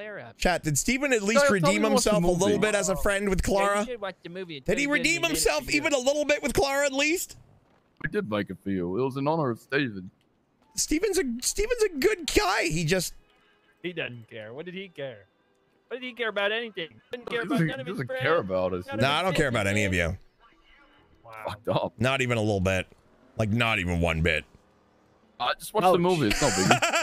Clara. Chat, did Steven at least redeem himself a little bit as a friend with Clara? Yeah, you did watch the movie. Did he redeem himself even a little bit with Clara at least? We did make it feel. It was in honor of Steven. Steven's a good guy. He doesn't care. What did he care? What did he care about anything? Didn't care He about doesn't, none of his doesn't friends. care about us. No, I don't care about any of you. Wow. Fucked up. Not even a little bit. Like, not even one bit. I just watched the movie. It's not big.